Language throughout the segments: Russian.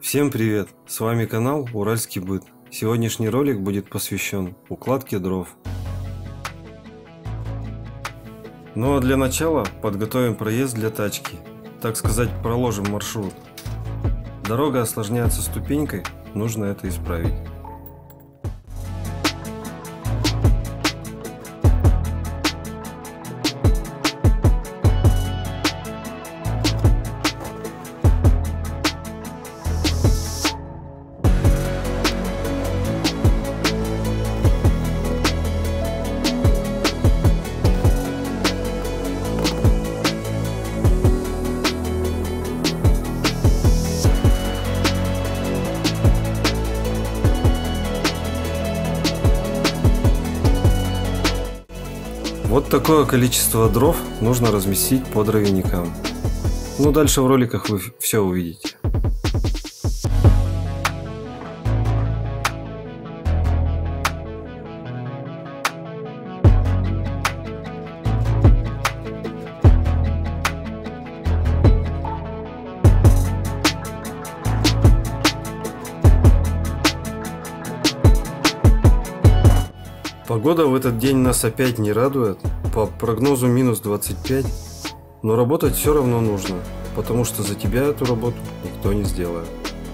Всем привет! С вами канал Уральский быт. Сегодняшний ролик будет посвящен укладке дров. Ну а для начала подготовим проезд для тачки. Так сказать, проложим маршрут. Дорога осложняется ступенькой, нужно это исправить. Вот такое количество дров нужно разместить по дровяникам. Ну, дальше в роликах вы все увидите. Погода в этот день нас опять не радует, по прогнозу минус 25, но работать все равно нужно, потому что за тебя эту работу никто не сделает.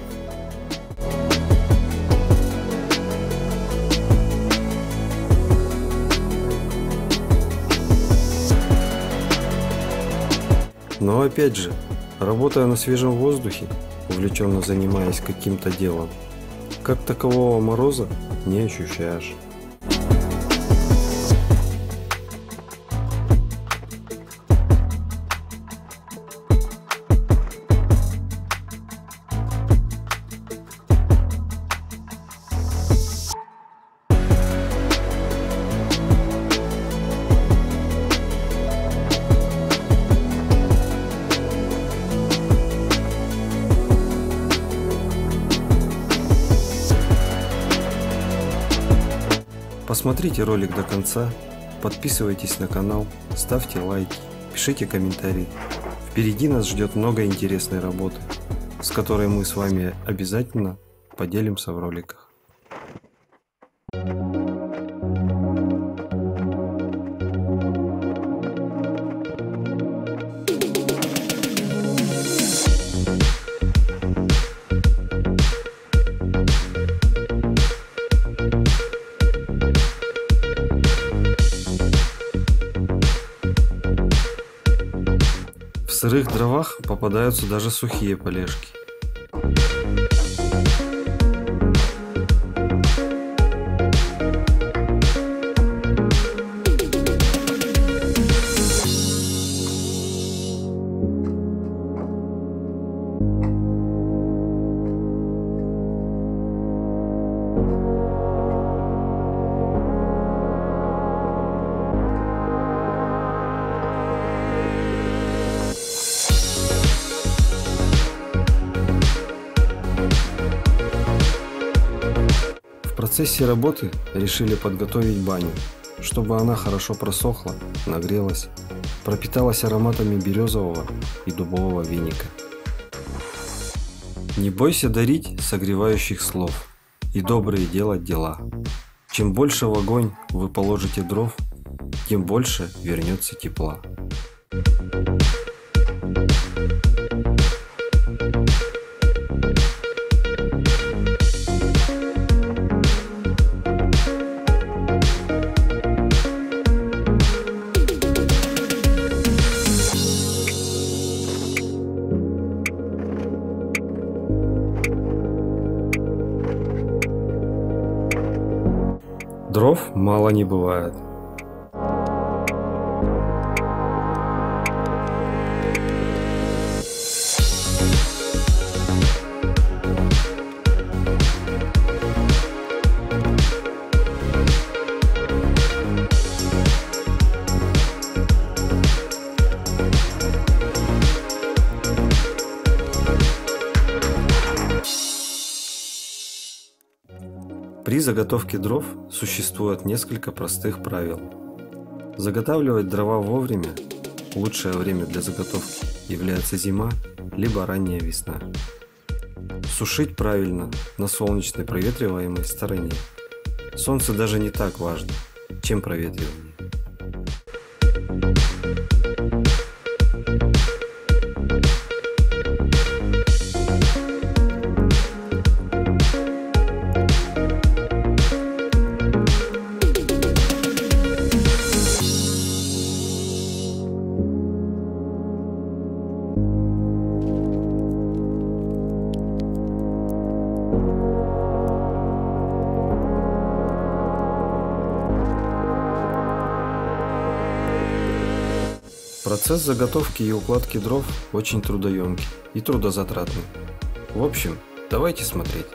Но опять же, работая на свежем воздухе, увлеченно занимаясь каким-то делом, как такового мороза не ощущаешь. Посмотрите ролик до конца, подписывайтесь на канал, ставьте лайки, пишите комментарии. Впереди нас ждет много интересной работы, с которой мы с вами обязательно поделимся в роликах. В сырых дровах попадаются даже сухие полежки. В процессе работы решили подготовить баню, чтобы она хорошо просохла, нагрелась, пропиталась ароматами березового и дубового веника. Не бойся дарить согревающих слов и добрые делать дела. Чем больше в огонь вы положите дров, тем больше вернется тепла. Дров мало не бывает. При заготовке дров существует несколько простых правил. Заготавливать дрова вовремя. Лучшее время для заготовки является зима, либо ранняя весна. Сушить правильно на солнечной проветриваемой стороне. Солнце даже не так важно, чем проветривание. Процесс заготовки и укладки дров очень трудоемкий и трудозатратный. В общем, давайте смотреть.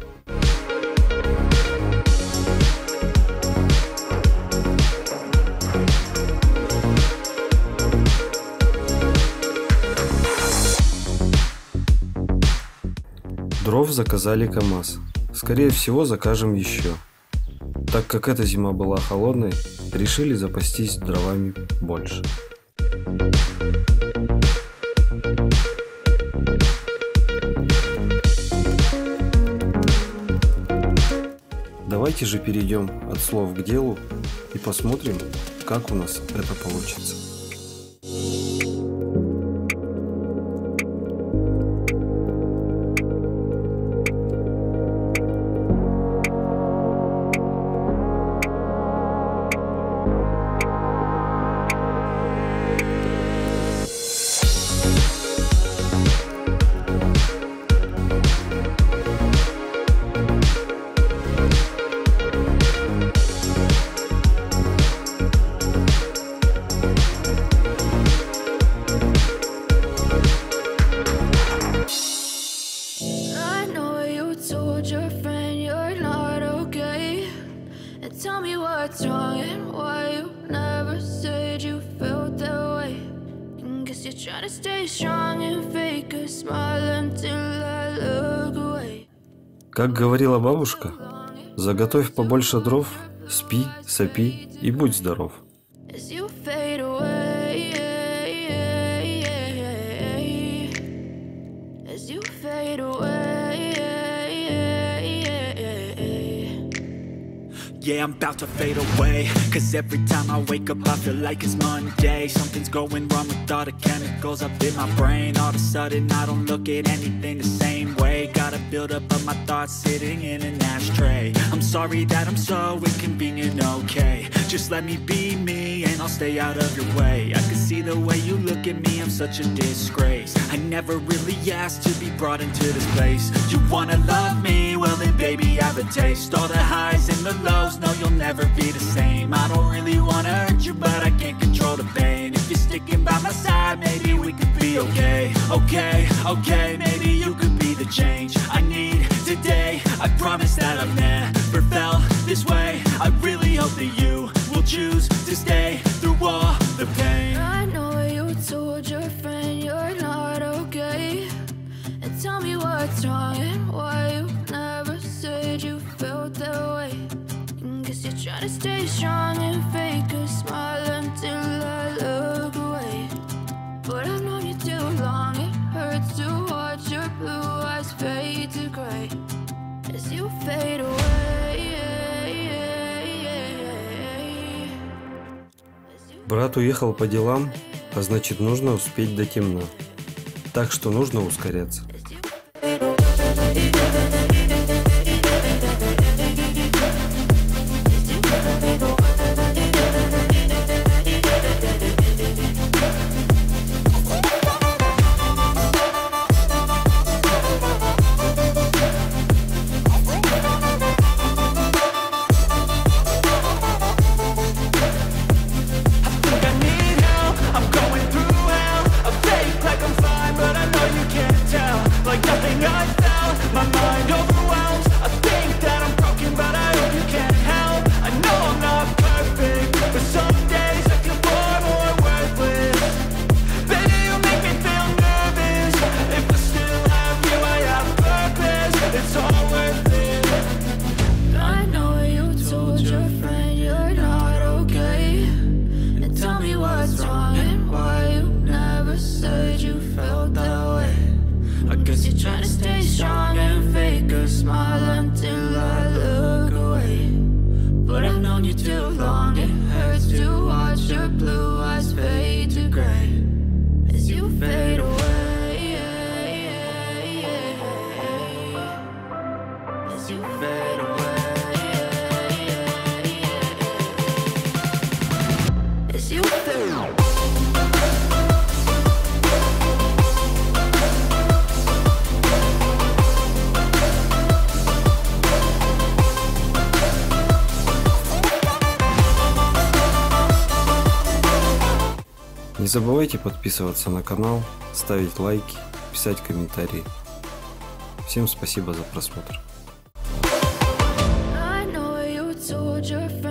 Дров заказали КамАЗ. Скорее всего, закажем еще. Так как эта зима была холодной, решили запастись дровами больше. Давайте же перейдем от слов к делу и посмотрим, как у нас это получится. What's wrong and why you never said you felt that way? And guess you're trying to stay strong and fake a smile until I look away. Как говорила бабушка, заготовь побольше дров, спи, сопи и будь здоров. As you fade away, as you fade away. Yeah, I'm about to fade away, cause every time I wake up I feel like it's Monday. Something's going wrong with all the chemicals up in my brain. All of a sudden I don't look at anything the same way. Got a build up of my thoughts sitting in an ashtray. I'm sorry that I'm so inconvenient, okay. Just let me be me and I'll stay out of your way. I can see the way you look at me, I'm such a disgrace. I never really asked to be brought into this place. You wanna love me? Well then baby I have a taste. All the highs and the lows, no you'll never be the same. I don't really wanna hurt you but I can't control the pain. If you're sticking by my side maybe we could be okay. Okay, maybe you could be the change I need today. I promise that I've never felt this way. I really hope that you will choose to stay through all the pain. I know you told your friend you're not okay, and tell me what's wrong and why you never said you felt that way. And guess you're trying to stay strong and fake a smile until I look away. But I've known you too long, it hurts to watch your blue eyes fade to gray as you fade away. Брат уехал по делам, а значит нужно успеть до темна. Так что нужно ускоряться. You're trying to stay strong and smile until I look away. But I've known you too long, it hurts to watch your blue eyes fade to gray as you fade away, as you fade away, as you fade away. Не забывайте подписываться на канал, ставить лайки, писать комментарии. Всем спасибо за просмотр. I know you told your friend